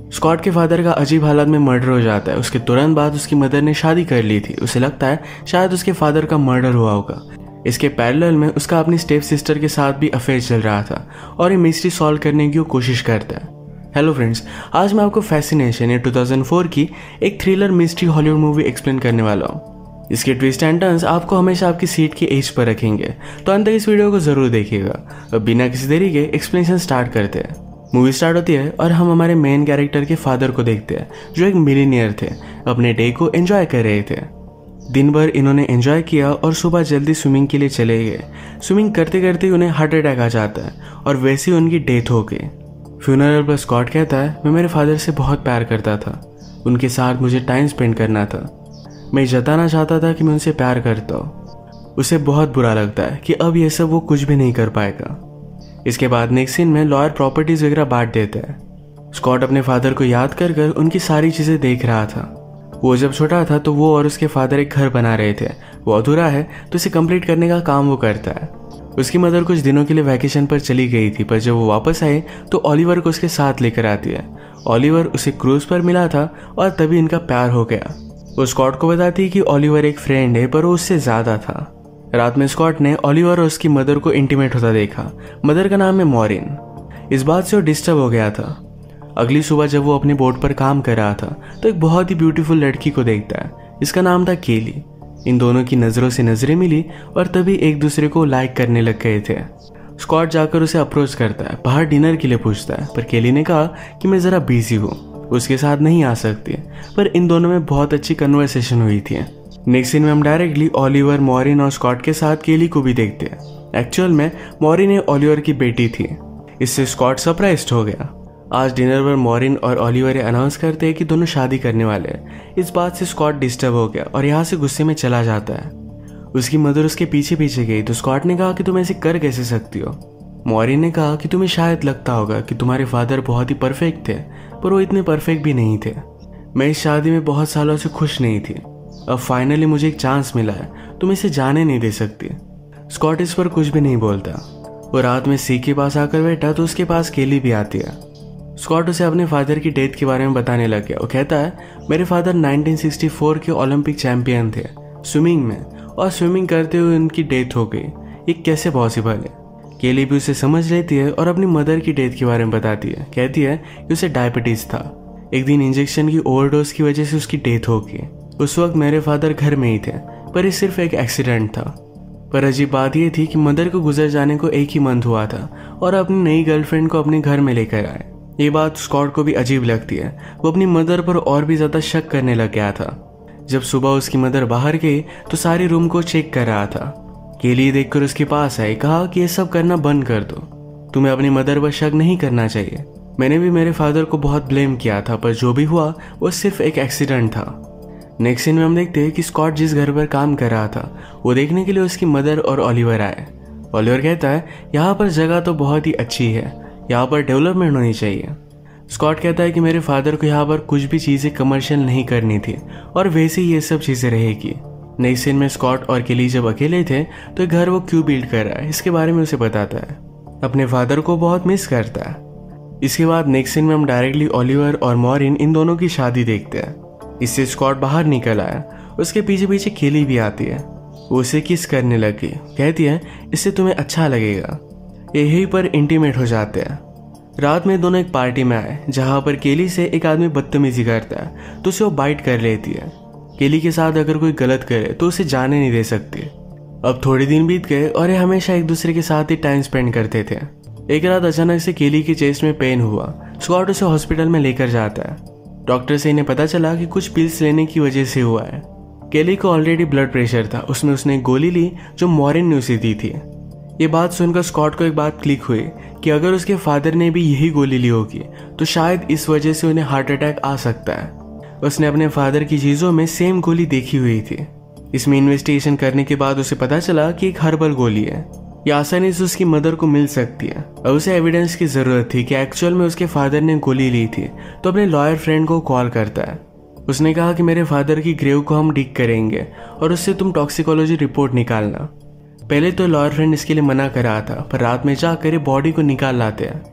Scott के father का अजीब हालत में मर्डर हो जाता है। उसके तुरंत बाद उसकी मदर ने शादी कर ली थी। उसे लगता है शायद उसके फादर का मर्डर हुआ होगा। इसके पैरेलल में उसका अपनी स्टेप सिस्टर के साथ भी अफेयर चल रहा था और ये मिस्ट्री सॉल्व करने की वो कोशिश करता है। हेलो फ्रेंड्स, आज मैं आपको फैसिनेशन या 2004 की एक thriller mystery Hollywood movie explain करने वाला हूँ। इसके ट्विस्ट एंड टर्न्स आपको हमेशा आपकी सीट की एज पर रखेंगे, तो अंत तक इस वीडियो को जरूर देखिएगा। अब बिना किसी देरी के एक्सप्लेनेशन स्टार्ट करते हैं। मूवी स्टार्ट होती है और हम हमारे मेन कैरेक्टर के फादर को देखते हैं, जो एक मिलीनियर थे, अपने डे को एंजॉय कर रहे थे। दिन भर इन्होंने एंजॉय किया और सुबह जल्दी स्विमिंग के लिए चले गए। स्विमिंग करते करते उन्हें हार्ट अटैक आ जाता है और वैसे ही उनकी डेथ हो गई। फ्यूनरल पर स्कॉट कहता है, मैं मेरे फादर से बहुत प्यार करता था, उनके साथ मुझे टाइम स्पेंड करना था, मैं जताना चाहता था कि मैं उनसे प्यार करता हूँ। उसे बहुत बुरा लगता है कि अब यह सब वो कुछ भी नहीं कर पाएगा। इसके बाद नेक्स्ट सीन में लॉयर प्रॉपर्टीज वगैरह बांट देता है। स्कॉट अपने फादर को याद कर कर उनकी सारी चीजें देख रहा था। वो जब छोटा था तो वो और उसके फादर एक घर बना रहे थे। वो अधूरा है तो इसे कंप्लीट करने का काम वो करता है। उसकी मदर कुछ दिनों के लिए वैकेशन पर चली गई थी, पर जब वो वापस आए तो ओलिवर को उसके साथ लेकर आती है। ओलिवर उसे क्रूज पर मिला था और तभी इनका प्यार हो गया। वो स्कॉट को बताती है कि ओलिवर एक फ्रेंड है, पर वो उससे ज्यादा था। रात में स्कॉट ने ओलिवर और उसकी मदर को इंटीमेट होता देखा। मदर का नाम है मॉरिन। इस बात से वो डिस्टर्ब हो गया था। अगली सुबह जब वो अपने बोट पर काम कर रहा था तो एक बहुत ही ब्यूटीफुल लड़की को देखता है। इसका नाम था केली। इन दोनों की नज़रों से नजरें मिली और तभी एक दूसरे को लाइक करने लग गए थे। स्कॉट जाकर उसे अप्रोच करता है, बाहर डिनर के लिए पूछता है, पर केली ने कहा कि मैं ज़रा बिजी हूँ, उसके साथ नहीं आ सकती। पर इन दोनों में बहुत अच्छी कन्वर्सेशन हुई थी। नेक्स्ट सीन में हम डायरेक्टली ओलिवर, मॉरिन और स्कॉट के साथ केली को भी देखते हैं। एक्चुअल में मॉरिन ओलिवर की बेटी थी। इससे स्कॉट सरप्राइज्ड हो गया। आज डिनर पर मॉरिन और ओलिवर अनाउंस करते हैं कि दोनों शादी करने वाले हैं। इस बात से स्कॉट डिस्टर्ब हो गया और यहाँ से गुस्से में चला जाता है। उसकी मदर उसके पीछे पीछे गई तो स्कॉट ने कहा कि तुम ऐसे कर कैसे सकती हो। मॉरिन ने कहा कि तुम्हें शायद लगता होगा कि तुम्हारे फादर बहुत ही परफेक्ट थे, पर वो इतने परफेक्ट भी नहीं थे। मैं इस शादी में बहुत सालों से खुश नहीं थी। अब फाइनली मुझे एक चांस मिला है, तुम इसे जाने नहीं दे सकती। स्कॉट इस पर कुछ भी नहीं बोलता। वो रात में सी के पास आकर बैठा तो उसके पास केली भी आती है। स्कॉट उसे अपने फादर की डेथ के बारे में बताने लग गया। वो कहता है, मेरे फादर 1964 के ओलंपिक चैंपियन थे स्विमिंग में, और स्विमिंग करते हुए उनकी डेथ हो गई। ये कैसे पॉसिबल है। केली भी उसे समझ लेती है और अपनी मदर की डेथ के बारे में बताती है। कहती है कि उसे डायबिटीज था। एक दिन इंजेक्शन की ओवरडोज की वजह से उसकी डेथ हो गई। उस वक्त मेरे फादर घर में ही थे, पर ये सिर्फ एक एक्सीडेंट था। पर अजीब बात यह थी कि मदर को गुजर जाने को एक ही मंथ हुआ था और अपनी नई गर्लफ्रेंड को अपने घर में लेकर आए। ये बात स्कॉट को भी अजीब लगती है। वो अपनी मदर पर और भी ज्यादा शक करने लग गया था। जब सुबह उसकी मदर बाहर गई तो सारे रूम को चेक कर रहा था। केली देखकर उसके पास आई, कहा कि ये सब करना बंद कर दो, तुम्हें अपनी मदर पर शक नहीं करना चाहिए। मैंने भी मेरे फादर को बहुत ब्लेम किया था, पर जो भी हुआ वो सिर्फ एक एक्सीडेंट था। नेक्स्ट सीन में हम देखते हैं कि स्कॉट जिस घर पर काम कर रहा था वो देखने के लिए उसकी मदर और ओलिवर आए। ओलिवर कहता है, यहाँ पर जगह तो बहुत ही अच्छी है, यहाँ पर डेवलपमेंट होनी चाहिए। स्कॉट कहता है कि मेरे फादर को यहाँ पर कुछ भी चीज़ें कमर्शियल नहीं करनी थी और वैसे ही ये सब चीज़ें रहेगी। नेक्स्ट सीन में स्कॉट और केली जब अकेले थे तो घर वो क्यों बिल्ड कर रहा है इसके बारे में उसे बताता है। अपने फादर को बहुत मिस करता है। इसके बाद नेक्स्ट सीन में हम डायरेक्टली ओलिवर और मॉरिन इन दोनों की शादी देखते हैं। इससे स्कॉट बाहर निकल आया। उसके पीछे पीछे केली भी आती है। वो उसे किस करने लगी। कहती है, इससे तुम्हें अच्छा लगेगा। यहीं पर इंटीमेट हो जाते हैं। रात में दोनों एक पार्टी में आए जहां पर केली से एक आदमी बदतमीजी करता है तो उसे वो बाइट कर लेती है। केली के साथ अगर कोई गलत करे तो उसे जाने नहीं दे सकती। अब थोड़े दिन बीत गए और ये हमेशा एक दूसरे के साथ ही टाइम स्पेंड करते थे। एक रात अचानक से केली की चेस्ट में पेन हुआ। स्कॉट उसे हॉस्पिटल में लेकर जाता है। डॉक्टर से इन्हें पता चला कि कुछ पिल्स लेने की वजह से हुआ है। केली को ऑलरेडी ब्लड प्रेशर था, उसमें उसने एक गोली ली जो मॉरिन ने उसे दी थी। ये बात सुनकर स्कॉट को एक बात क्लिक हुई कि अगर उसके फादर ने भी यही गोली ली होगी तो शायद इस वजह से उन्हें हार्ट अटैक आ सकता है। उसने अपने फादर की चीजों में सेम गोली देखी हुई थी। इसमें इन्वेस्टिगेशन करने के बाद उसे पता चला कि एक हर्बल गोली है। यह आसानी से उसकी मदर को मिल सकती है। अब उसे एविडेंस की जरूरत थी कि एक्चुअल में उसके फादर ने गोली ली थी, तो अपने लॉयर फ्रेंड को कॉल करता है। उसने कहा कि मेरे फादर की ग्रेव को हम डिग करेंगे और उससे तुम टॉक्सिकोलॉजी रिपोर्ट निकालना। पहले तो लॉयर फ्रेंड इसके लिए मना कर रहा था, पर रात में जाकर बॉडी को निकाल लाते हैं।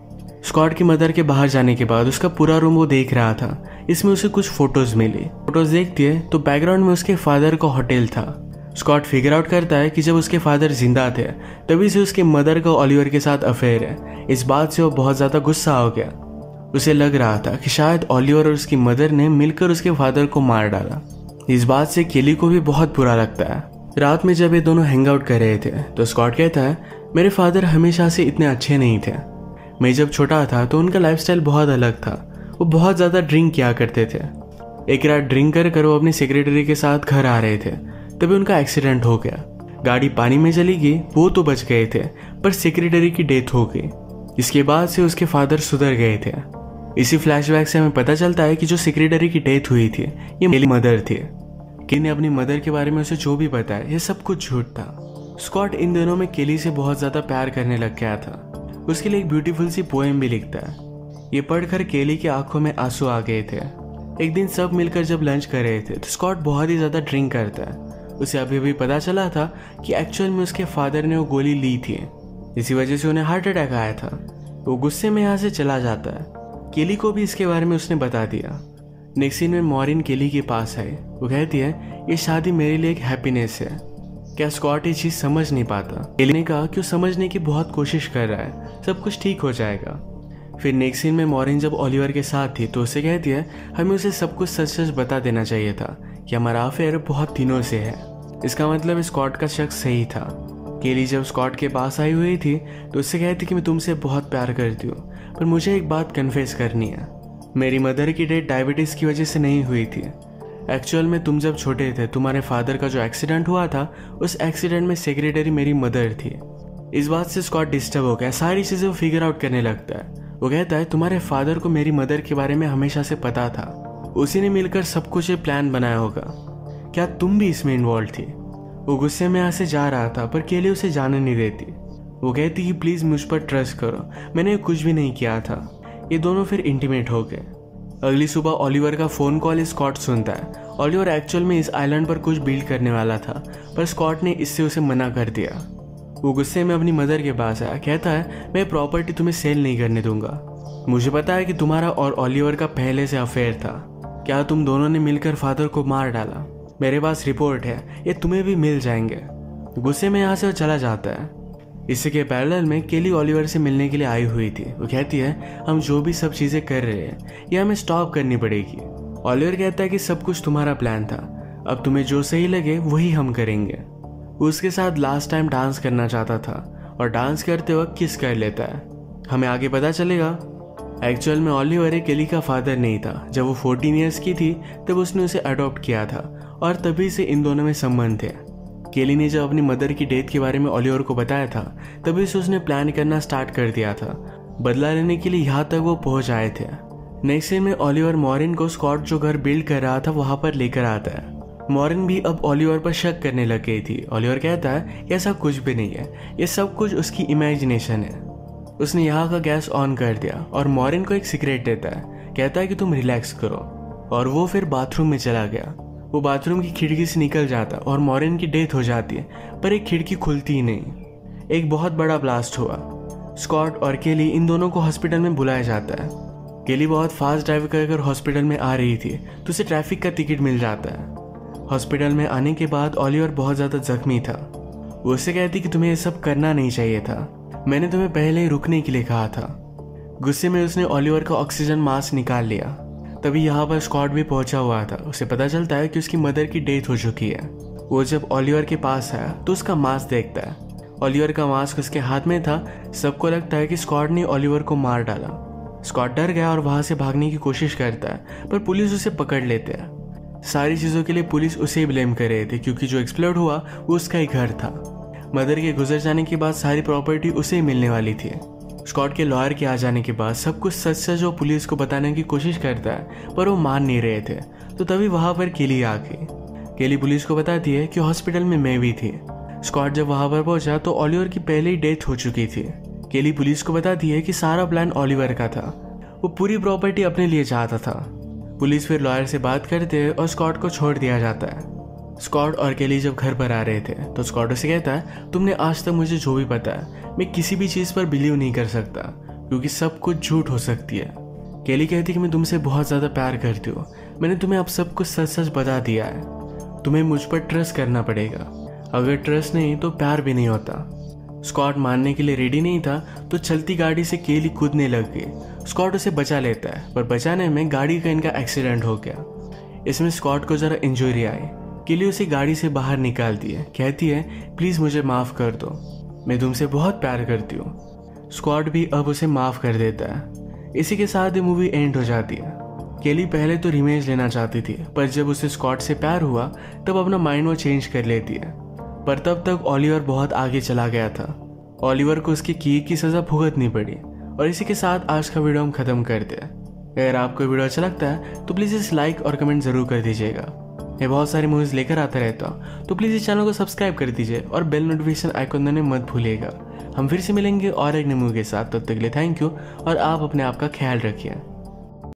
स्कॉट की मदर के बाहर जाने के बाद उसका पूरा रूम वो देख रहा था। इसमें उसे कुछ फोटोज मिली। फोटोज देखती है तो बैकग्राउंड में उसके फादर का होटल था। स्कॉट फिगर आउट करता है कि जब उसके फादर जिंदा थे तभी से उसके मदर का ओलिवर के साथ अफेयर है। इस बात से वो बहुत ज़्यादा गुस्सा हो गया। उसे लग रहा था कि शायद ओलिवर और उसकी मदर ने मिलकर उसके फादर को मार डाला। इस बात से केली को भी बहुत बुरा लगता है। रात में जब ये दोनों हैंग आउट कर रहे थे तो स्कॉट कहता है, मेरे फादर हमेशा से इतने अच्छे नहीं थे। मैं जब छोटा था तो उनका लाइफस्टाइल बहुत अलग था। वो बहुत ज़्यादा ड्रिंक किया करते थे। एक रात ड्रिंक कर वो अपनी सेक्रेटरी के साथ घर आ रहे थे, तभी उनका एक्सीडेंट हो गया। गाड़ी पानी में चली गई, वो तो बच गए थे पर सेक्रेटरी की डेथ हो गई। इसके बाद से उसके फादर सुधर गए थे। इसी फ्लैशबैक से हमें पता चलता है कि जो सेक्रेटरी की डेथ हुई थी ये मेरी मदर थी। केली ने अपनी मदर के बारे में उसे जो भी बताया ये सब कुछ झूठ था। स्कॉट इन दिनों में केली से बहुत ज़्यादा प्यार करने लग गया था। उसके लिए एक ब्यूटीफुल सी पोएम भी लिखता है। ये पढ़कर केली की आंखों में आंसू आ गए थे। एक दिन सब मिलकर जब लंच कर रहे थे तो स्कॉट बहुत ही ज़्यादा ड्रिंक करता है। उसे अभी भी पता चला था कि एक्चुअल में उसके फादर ने वो गोली ली थी, इसी वजह से उन्हें हार्ट अटैक आया था। वो गुस्से में यहाँ से चला जाता है। केली को भी इसके बारे में उसने बता दिया। नेक्स्ट सीन में मॉरिन केली के पास आई। वो कहती है, ये शादी मेरे लिए एक हैप्पीनेस है। क्या स्कॉट ये चीज़ समझ नहीं पाता? केली ने कहा कि वो समझने की बहुत कोशिश कर रहा है, सब कुछ ठीक हो जाएगा। फिर नेक्स्ट सीन में मॉरिन जब ओलिवर के साथ थी तो उसे कहती है, हमें उसे सब कुछ सच सच बता देना चाहिए था कि हमारा अफेयर बहुत दिनों से है। इसका मतलब स्कॉट का शक सही था। केली जब स्कॉट के पास आई हुई थी तो उससे कहती कि मैं तुमसे बहुत प्यार करती हूँ, पर मुझे एक बात कन्फेस करनी है। मेरी मदर की डेथ डायबिटीज़ की वजह से नहीं हुई थी। एक्चुअल में तुम जब छोटे थे तुम्हारे फादर का जो एक्सीडेंट हुआ था उस एक्सीडेंट में सेक्रेटरी मेरी मदर थी। इस बात से स्कॉट डिस्टर्ब हो गया। सारी चीज़ें वो फिगर आउट करने लगता है। वो कहता है, तुम्हारे फादर को मेरी मदर के बारे में हमेशा से पता था। उसी ने मिलकर सब कुछ ये प्लान बनाया होगा। क्या तुम भी इसमें इन्वॉल्व थी? वो गुस्से में यहाँ से जा रहा था पर केली उसे जाने नहीं देती। वो कहती कि प्लीज़ मुझ पर ट्रस्ट करो, मैंने कुछ भी नहीं किया था। ये दोनों फिर इंटीमेट हो गए। अगली सुबह ओलिवर का फ़ोन कॉल स्कॉट सुनता है। ओलिवर एक्चुअल में इस आइलैंड पर कुछ बिल्ड करने वाला था पर स्कॉट ने इससे उसे मना कर दिया। वो गुस्से में अपनी मदर के पास आया। कहता है, मैं प्रॉपर्टी तुम्हें सेल नहीं करने दूंगा। मुझे पता है कि तुम्हारा और ओलिवर का पहले से अफेयर था। क्या तुम दोनों ने मिलकर फादर को मार डाला? मेरे पास रिपोर्ट है, ये तुम्हें भी मिल जाएंगे। गुस्से में यहाँ से वो चला जाता है। इसी के पैरेलल में केली ओलिवर से मिलने के लिए आई हुई थी। वो कहती है, हम जो भी सब चीज़ें कर रहे हैं ये हमें स्टॉप करनी पड़ेगी। ओलिवर कहता है कि सब कुछ तुम्हारा प्लान था, अब तुम्हें जो सही लगे वही हम करेंगे। वो उसके साथ लास्ट टाइम डांस करना चाहता था और डांस करते वक्त किस कर लेता है। हमें आगे पता चलेगा एक्चुअल में ओलिवर केली का फादर नहीं था। जब वो 14 ईयर्स की थी तब उसने उसे अडॉप्ट किया था और तभी से इन दोनों में संबंध थे। केली ने जब अपनी मदर की डेथ के बारे में ओलिवर को बताया था तभी से उसने प्लान करना स्टार्ट कर दिया था। बदला लेने के लिए यहाँ तक वो पहुँच आए थे। नेक्स्ट सीन में ओलिवर मॉरिन को स्कॉट जो घर बिल्ड कर रहा था वहाँ पर लेकर आता है। मॉरिन भी अब ओलिवर पर शक करने लग गई थी। ओलिवर कहता है, ऐसा कुछ भी नहीं है, ये सब कुछ उसकी इमेजिनेशन है। उसने यहाँ का गैस ऑन कर दिया और मॉरिन को एक सिगरेट देता है। कहता है कि तुम रिलैक्स करो और वो फिर बाथरूम में चला गया। वो बाथरूम की खिड़की से निकल जाता और मॉरिन की डेथ हो जाती है पर एक खिड़की खुलती ही नहीं। एक बहुत बड़ा ब्लास्ट हुआ। स्कॉट और केली इन दोनों को हॉस्पिटल में बुलाया जाता है। केली बहुत फास्ट ड्राइव कर हॉस्पिटल में आ रही थी तो उसे ट्रैफिक का टिकट मिल जाता है। हॉस्पिटल में आने के बाद ओलिवर बहुत ज़्यादा जख्मी था। वो उससे कहती कि तुम्हें ये सब करना नहीं चाहिए था, मैंने तुम्हें पहले ही रुकने के लिए कहा था। गुस्से में उसने ओलिवर का ऑक्सीजन मास्क निकाल लिया। तभी यहाँ पर स्कॉट भी पहुंचा हुआ था। उसे पता चलता है कि उसकी मदर की डेथ हो चुकी है। वो जब ओलिवर के पास आया तो उसका मास्क देखता है। ओलिवर का मास्क उसके हाथ में था। सबको लगता है कि स्कॉट ने ओलिवर को मार डाला। स्कॉट डर गया और वहाँ से भागने की कोशिश करता है पर पुलिस उसे पकड़ लेते हैं। सारी चीज़ों के लिए पुलिस उसे ही ब्लेम कर रहे थे क्योंकि जो एक्सप्लोड हुआ वो उसका ही घर था। मदर के गुजर जाने के बाद सारी प्रॉपर्टी उसे ही मिलने वाली थी। स्कॉट के लॉयर के आ जाने के बाद सब कुछ सच सच वो पुलिस को बताने की कोशिश करता है पर वो मान नहीं रहे थे। तो तभी वहाँ पर केली आ गई। केली पुलिस को बताती है कि हॉस्पिटल में मैं भी थी। स्कॉट जब वहाँ पर पहुंचा तो ओलिवर की पहले ही डेथ हो चुकी थी। केली पुलिस को बताती है कि सारा प्लान ओलिवर का था, वो पूरी प्रॉपर्टी अपने लिए चाहता था। पुलिस फिर लॉयर से बात करते हैं और स्कॉट को छोड़ दिया जाता है। स्कॉट और केली जब घर पर आ रहे थे तो स्कॉट उसे कहता है, तुमने आज तक मुझे जो भी पता है मैं किसी भी चीज़ पर बिलीव नहीं कर सकता क्योंकि सब कुछ झूठ हो सकती है। केली कहती कि मैं तुमसे बहुत ज़्यादा प्यार करती हूँ, मैंने तुम्हें अब सब कुछ सच सच बता दिया है, तुम्हें मुझ पर ट्रस्ट करना पड़ेगा, अगर ट्रस्ट नहीं तो प्यार भी नहीं होता। स्कॉट मानने के लिए रेडी नहीं था तो चलती गाड़ी से केली कूदने लग गई। स्कॉट उसे बचा लेता है, पर बचाने में गाड़ी का इनका एक्सीडेंट हो गया। इसमें स्कॉट को ज़रा इंजरी आई। केली उसे गाड़ी से बाहर निकालती है, कहती है प्लीज़ मुझे माफ़ कर दो, मैं तुमसे बहुत प्यार करती हूँ। स्कॉट भी अब उसे माफ़ कर देता है। इसी के साथ ये मूवी एंड हो जाती है। केली पहले तो रिवेंज लेना चाहती थी, पर जब उसे स्कॉट से प्यार हुआ तब अपना माइंड वो चेंज कर लेती है। पर तब तक ओलिवर बहुत आगे चला गया था। ओलिवर को उसकी की सज़ा भुगतनी पड़ी। और इसी के साथ आज का वीडियो हम ख़त्म करते हैं। अगर आपको वीडियो अच्छा लगता है तो प्लीज़ इस लाइक और कमेंट ज़रूर कर दीजिएगा। मैं बहुत सारी मूवीज़ लेकर आता रहता हूँ, तो प्लीज़ इस चैनल को सब्सक्राइब कर दीजिए और बेल नोटिफिकेशन आइकन देने मत भूलिएगा। हम फिर से मिलेंगे और एक नई मूवी के साथ, तब तक के लिए थैंक यू और आप अपने आप का ख्याल रखिए।